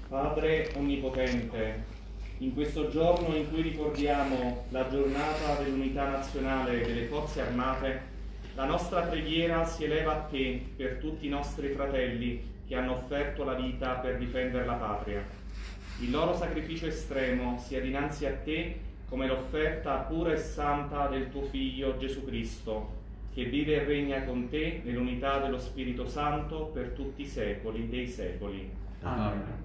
Padre Onnipotente, in questo giorno in cui ricordiamo la giornata dell'Unità Nazionale delle Forze Armate, la nostra preghiera si eleva a Te per tutti i nostri fratelli che hanno offerto la vita per difendere la Patria. Il loro sacrificio estremo sia dinanzi a Te come l'offerta pura e santa del Tuo Figlio Gesù Cristo, che vive e regna con Te nell'unità dello Spirito Santo per tutti i secoli dei secoli. Amen.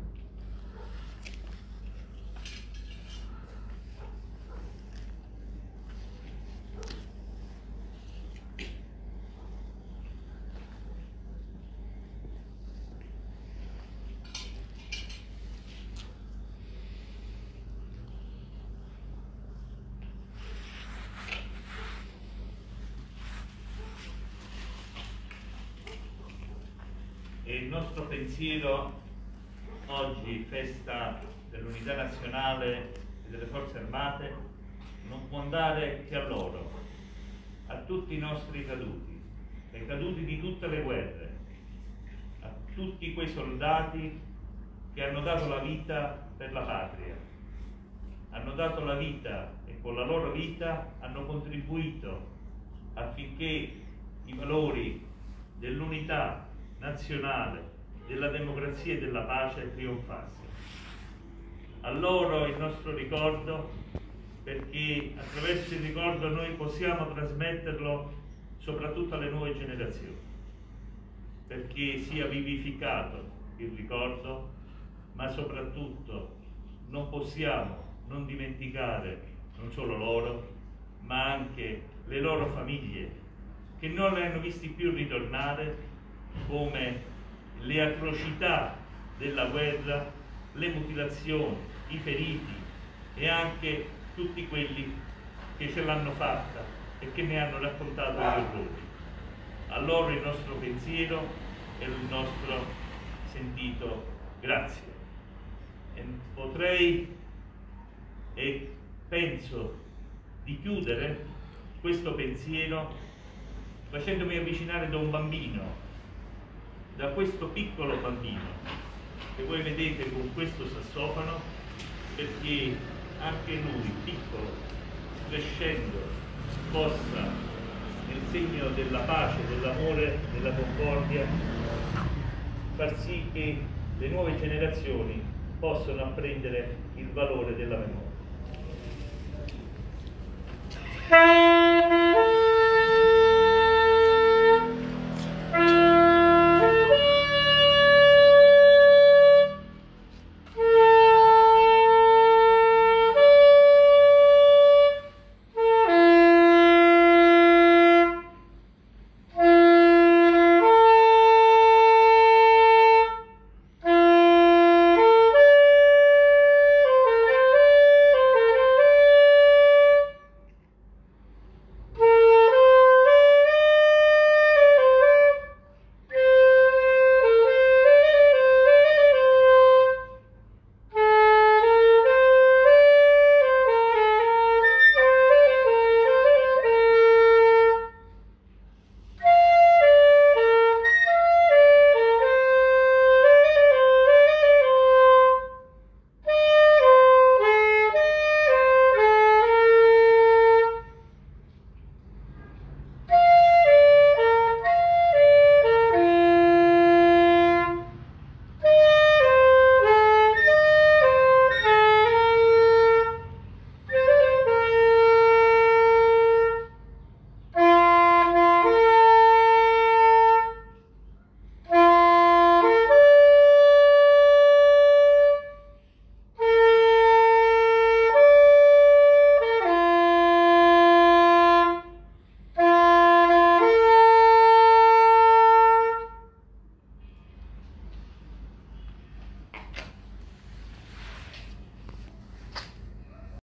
E il nostro pensiero oggi, festa dell'Unità Nazionale e delle Forze Armate, non può andare che a loro, a tutti i nostri caduti, ai caduti di tutte le guerre, a tutti quei soldati che hanno dato la vita per la Patria, hanno dato la vita e con la loro vita hanno contribuito affinché i valori dell'unità nazionale, della democrazia e della pace trionfasse. A loro il nostro ricordo, perché attraverso il ricordo noi possiamo trasmetterlo soprattutto alle nuove generazioni, perché sia vivificato il ricordo, ma soprattutto non possiamo non dimenticare non solo loro, ma anche le loro famiglie, che non le hanno visti più ritornare, come le atrocità della guerra, le mutilazioni, i feriti e anche tutti quelli che ce l'hanno fatta e che ne hanno raccontato gli orrori. A loro il nostro pensiero e il nostro sentito grazie. E potrei e penso di chiudere questo pensiero facendomi avvicinare da un bambino, da questo piccolo bambino che voi vedete con questo sassofono, perché anche lui, piccolo, crescendo, possa, nel segno della pace, dell'amore, della concordia, far sì che le nuove generazioni possano apprendere il valore della memoria.